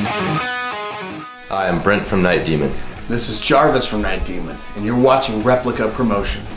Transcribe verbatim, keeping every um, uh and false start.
Hi, I'm Brent from Night Demon. This is Jarvis from Night Demon, and you're watching Replica Promotion.